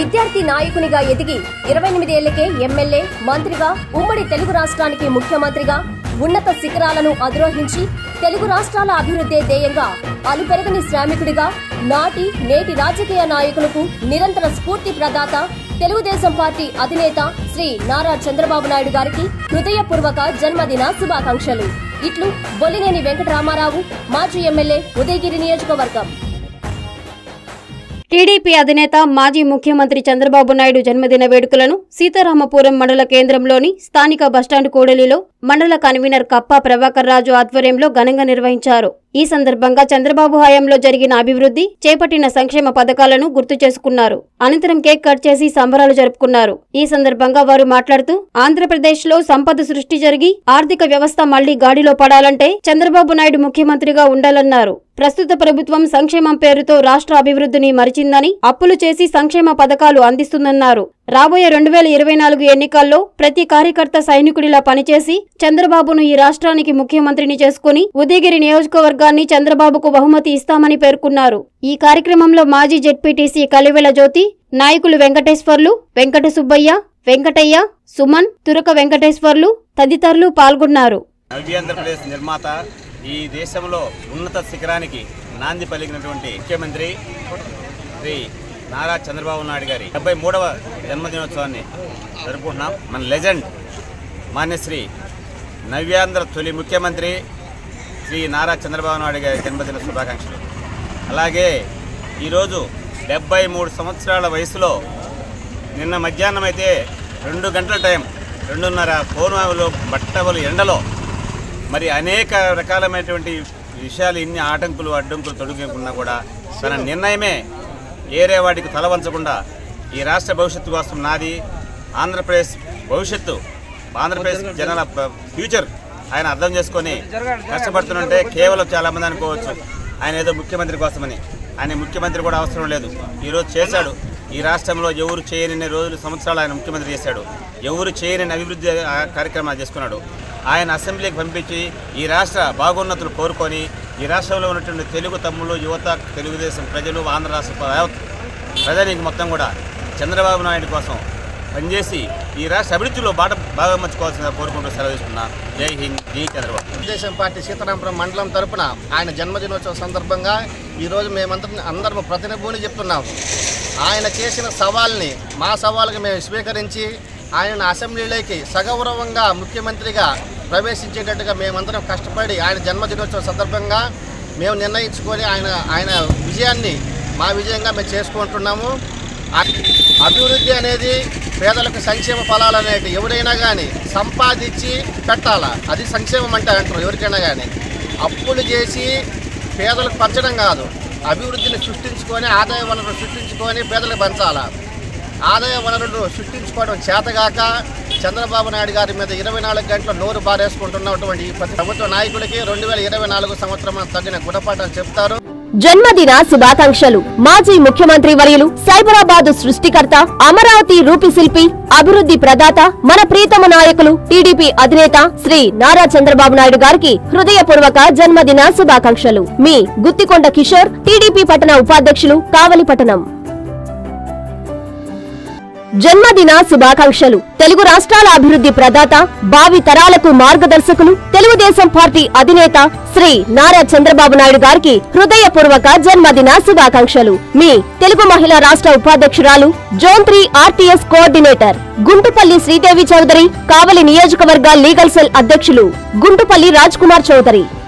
విద్యార్థి నాయకునిగా ఎదిగి 28 ఏళ్లకే ఎమ్మెల్యే, మంత్రిగా, ఉమ్మడి తెలుగు రాష్ట్రానికి ముఖ్యమంత్రిగా ఉన్నత శిఖరాలను అధిరోహించి తెలుగు రాష్ట్రాల అభివృద్ధి ధ్యేయంగా అలుపెరగని శ్రామికుడిగా నాటి నేటి రాజకీయ నాయకులకు నిరంతర స్ఫూర్తి ప్రదాత తెలుగుదేశం పార్టీ అధినేత శ్రీ నారా చంద్రబాబు నాయుడు గారికి హృదయపూర్వక జన్మదిన శుభాకాంక్షలు. ఇట్లు బొలినేని వెంకటరామారావు, మాజీ ఎమ్మెల్యే, ఉదయగిరి నియోజకవర్గం. టీడీపీ అధినేత మాజీ ముఖ్యమంత్రి చంద్రబాబు నాయుడు జన్మదిన వేడుకలను సీతారామపురం మండల కేంద్రంలోని స్థానిక బస్టాండ్ కూడలిలో మండల కన్వీనర్ కప్పా ప్రభాకర్ రాజు ఆధ్వర్యంలో ఘనంగా నిర్వహించారు. ఈ సందర్భంగా చంద్రబాబు హయాంలో జరిగిన అభివృద్ధి, చేపట్టిన సంక్షేమ పథకాలను గుర్తు చేసుకున్నారు. అనంతరం కేక్ కట్ చేసి సంబరాలు జరుపుకున్నారు. ఈ సందర్భంగా వారు మాట్లాడుతూ ఆంధ్రప్రదేశ్ లో సంపద సృష్టి జరిగి ఆర్థిక వ్యవస్థ మళ్లీ గాడిలో పడాలంటే చంద్రబాబు నాయుడు ముఖ్యమంత్రిగా ఉండాలన్నారు. ప్రస్తుత ప్రభుత్వం సంక్షేమం పేరుతో రాష్ట్ర అభివృద్ధిని మరిచిందని, అప్పులు చేసి సంక్షేమ పథకాలు అందిస్తుందన్నారు. రాబోయే 2024 ఎన్నికల్లో ప్రతి కార్యకర్త సైనికుడిలా పనిచేసి చంద్రబాబును ఈ రాష్ట్రానికి ముఖ్యమంత్రిని చేసుకుని ఉదయగిరి నియోజకవర్గాన్ని చంద్రబాబుకు బహుమతి ఇస్తామని పేర్కొన్నారు. ఈ కార్యక్రమంలో మాజీ జెడ్పీటీసీ కలివెల జ్యోతి, నాయకులు వెంకటేశ్వర్లు, వెంకట సుబ్బయ్య, వెంకటయ్య, సుమన్, తురక వెంకటేశ్వర్లు తదితరులు పాల్గొన్నారు. ఆంధ్రప్రదేశ్ నిర్మాత, ఈ దేశంలో ఉన్నత శిఖరానికి నాంది పలికినటువంటి ముఖ్యమంత్రి శ్రీ నారా చంద్రబాబు నాయుడు గారి 73వ జన్మదినోత్సవాన్ని జరుపుకుంటున్నాం. మన లెజెండ్ మాన్యశ్రీ నవ్యాంధ్ర తొలి ముఖ్యమంత్రి శ్రీ నారా చంద్రబాబు నాయుడు గారి జన్మదిన శుభాకాంక్షలు. అలాగే ఈరోజు 73 సంవత్సరాల వయసులో నిన్న మధ్యాహ్నం అయితే 2 గంటల టైం, 2:30 కోనవాలో బట్టబలు ఎండలో మరి అనేక రకాలమైనటువంటి విషయాలు, ఇన్ని ఆటంకులు అడ్డంకులు తొడుగుకున్నా కూడా తన నిర్ణయమే ఏరే వాటికి తల వంచకుండా ఈ రాష్ట్ర భవిష్యత్తు కోసం, నాది ఆంధ్రప్రదేశ్ భవిష్యత్తు, ఆంధ్రప్రదేశ్ జనాల ఫ్యూచర్ ఆయన అర్థం చేసుకొని కష్టపడుతుంటే కేవలం చాలామంది అనుకోవచ్చు ఆయన ఏదో ముఖ్యమంత్రి కోసమని. ఆయన ముఖ్యమంత్రి కూడా అవసరం లేదు. ఈరోజు చేశాడు. ఈ రాష్ట్రంలో ఎవరు చేయని రోజులు, సంవత్సరాలు ఆయన ముఖ్యమంత్రి చేశాడు. ఎవరు చేయని అభివృద్ధి కార్యక్రమాలు చేసుకున్నాడు. ఆయన అసెంబ్లీకి పంపించి ఈ రాష్ట్ర బాగోన్నతులు కోరుకొని ఈ రాష్ట్రంలో ఉన్నటువంటి తెలుగు తమ్ముళ్ళు, యువత, తెలుగుదేశం ప్రజలు, ఆంధ్ర రాష్ట్ర ప్రజానికి మొత్తం కూడా చంద్రబాబు నాయుడు కోసం పనిచేసి ఈ రాష్ట్ర అభివృద్ధిలో బాగా మర్చుకోవాల్సిందిగా కోరుకుంటూ సెలవు తీసుకున్నాను. జై హింద్, జై చంద్రబాబు. తెలుగుదేశం పార్టీ సీతారామపురం మండలం తరపున ఆయన జన్మదినోత్సవం సందర్భంగా ఈరోజు అందరం ప్రతినిధుని చెప్తున్నాం. ఆయన చేసిన సవాల్ని, మా సవాల్కి మేము స్వీకరించి ఆయన అసెంబ్లీలోకి సగౌరవంగా ముఖ్యమంత్రిగా ప్రవేశించేటట్టుగా మేమందరం కష్టపడి ఆయన జన్మదినోత్సవం సందర్భంగా మేము నిర్ణయించుకొని ఆయన విజయాన్ని మా విజయంగా మేము చేసుకుంటున్నాము. అభివృద్ధి అనేది పేదలకు సంక్షేమ ఫలాలు అనేవి ఎవరైనా కానీ సంపాదించి పెట్టాలా, అది సంక్షేమం అంటే అంటారు ఎవరికైనా కానీ. అప్పులు చేసి పేదలకు పంచడం కాదు, అభివృద్ధిని సృష్టించుకొని ఆదాయ వనరులు సృష్టించుకొని పేదలకు పంచాలా. ఆదాయ వనరులు సృష్టించుకోవడం చేతగాక చంద్రబాబు నాయుడు గారి మీద 24 గంటల నోరు బారేసుకుంటున్నటువంటి ప్రభుత్వ నాయకులకి 2024 సంవత్సరం తగిన గుణపాఠం చెప్తారు. జన్మదిన శుభాకాంక్షలు. మాజీ ముఖ్యమంత్రి వర్యులు, సైబరాబాద్ సృష్టికర్త, అమరావతి రూపశిల్పి, అభివృద్ధి ప్రదాత, మన ప్రీతమ నాయకులు టీడీపీ అధినేత శ్రీ నారా చంద్రబాబు నాయుడు గారికి హృదయపూర్వక జన్మదిన శుభాకాంక్షలు. మీ గుత్తికొండ కిషోర్, టీడీపీ పట్టణ ఉపాధ్యక్షులు, కావలిపట్టణం. జన్మదిన శుభాకాంక్షలు. తెలుగు రాష్ట్రాల అభివృద్ధి ప్రదాత, భావి తరాలకు మార్గదర్శకులు, తెలుగుదేశం పార్టీ అధినేత శ్రీ నారా చంద్రబాబు నాయుడు గారికి హృదయపూర్వక జన్మదిన శుభాకాంక్షలు. మీ తెలుగు మహిళా రాష్ట్ర ఉపాధ్యక్షురాలు, zone 3 RTS coordinator Guntupalli Sridevi Chowdary, Kavali నియోజకవర్గ లీగల్ సెల్ అధ్యక్షులు గుంటుపల్లి రాజ్ కుమార్ చౌదరి.